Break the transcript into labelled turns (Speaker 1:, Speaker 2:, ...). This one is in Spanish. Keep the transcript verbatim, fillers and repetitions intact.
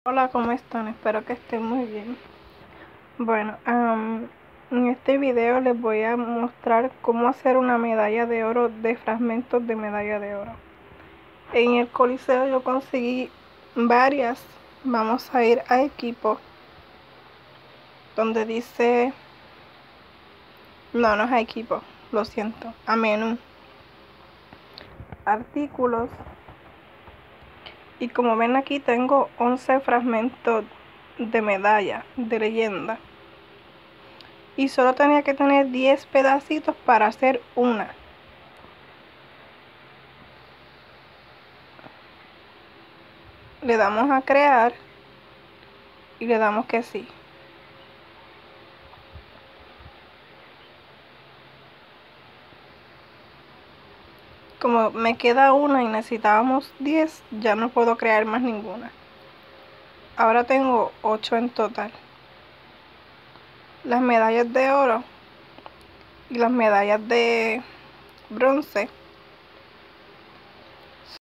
Speaker 1: Hola, ¿cómo están? Espero que estén muy bien. Bueno, am, en este video les voy a mostrar cómo hacer una medalla de oro de fragmentos de medalla de oro. En el Coliseo yo conseguí varias. Vamos a ir a equipo, donde dice, no, no es a equipo, lo siento, a menú, artículos. Y como ven aquí tengo once fragmentos de medalla, de leyenda. Y solo tenía que tener diez pedacitos para hacer una. Le damos a crear y le damos que sí. Como me queda una y necesitábamos diez, ya no puedo crear más ninguna. Ahora tengo ocho en total. Las medallas de oro y las medallas de bronce